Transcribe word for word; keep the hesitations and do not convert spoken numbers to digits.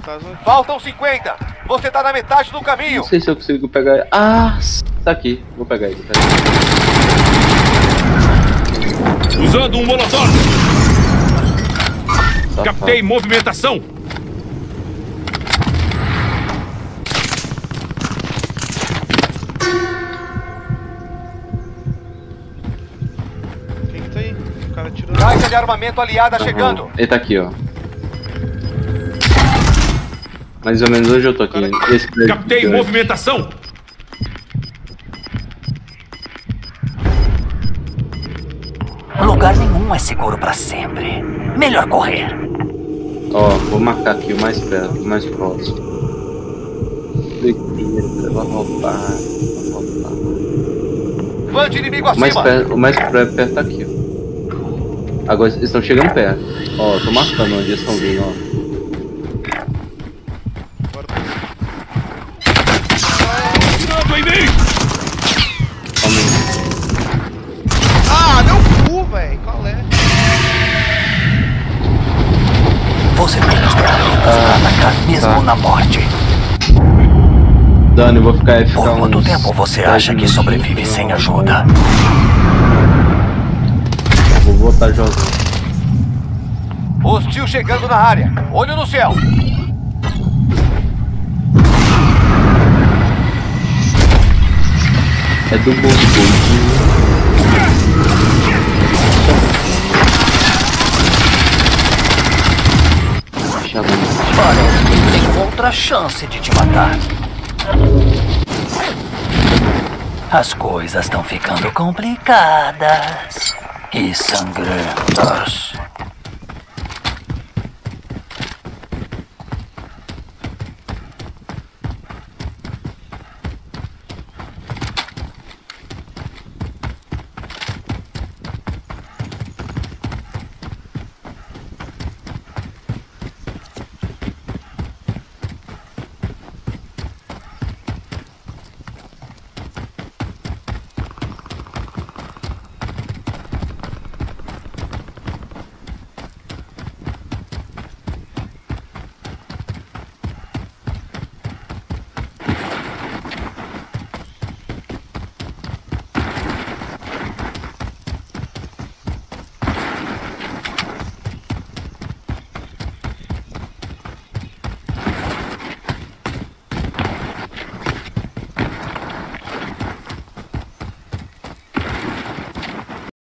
Faltam cinquenta. Você tá na metade do caminho. Não sei se eu consigo pegar. Ah, tá aqui. Vou pegar ele. Tá Usando um molotov. Tá Captei fácil. movimentação. Quem que tá aí? O cara tirou. Caixa de armamento aliada Uhum. chegando. Ele tá aqui, ó. Mais ou menos hoje eu tô aqui. Esse Captei movimentação. Lugar nenhum é seguro pra sempre. Melhor correr. Ó, vou marcar aqui o mais perto, o mais próximo. Vai roubar, vai roubar. Fã de inimigo O mais acima. perto, o mais perto, perto tá aqui, ó. Agora eles estão chegando perto. Ó, tô marcando onde eles estão vindo, ó. Mirando em mim. Ah, meu cu, velho. Qual é? Você tem as ferramentas pra atacar mesmo tá. na morte. Dani, eu vou ficar F K Por quanto uns tempo você dez acha que minutos. sobrevive sem ajuda? Vou botar J. Hostil chegando na área. Olho no céu. É do Bosco. Parece que tem outra chance de te matar. As coisas estão ficando complicadas e sangrentas.